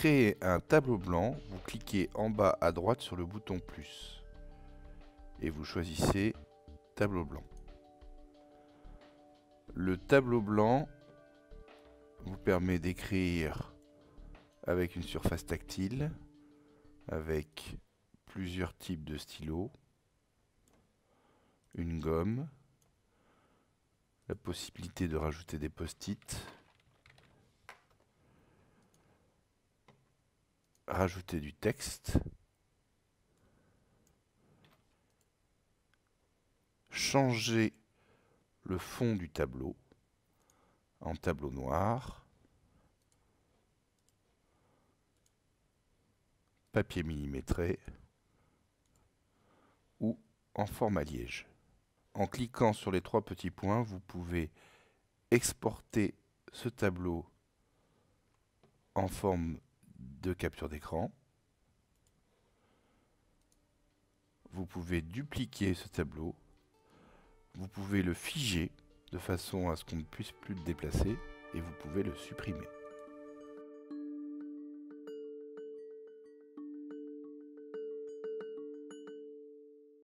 créer un tableau blanc, vous cliquez en bas à droite sur le bouton plus et vous choisissez tableau blanc. Le tableau blanc vous permet d'écrire avec une surface tactile, avec plusieurs types de stylos, une gomme, la possibilité de rajouter des post-it, rajouter du texte, changer le fond du tableau en tableau noir, papier millimétré ou en format liège. En cliquant sur les trois petits points, vous pouvez exporter ce tableau en forme de capture d'écran. Vous pouvez dupliquer ce tableau. Vous pouvez le figer de façon à ce qu'on ne puisse plus le déplacer et vous pouvez le supprimer.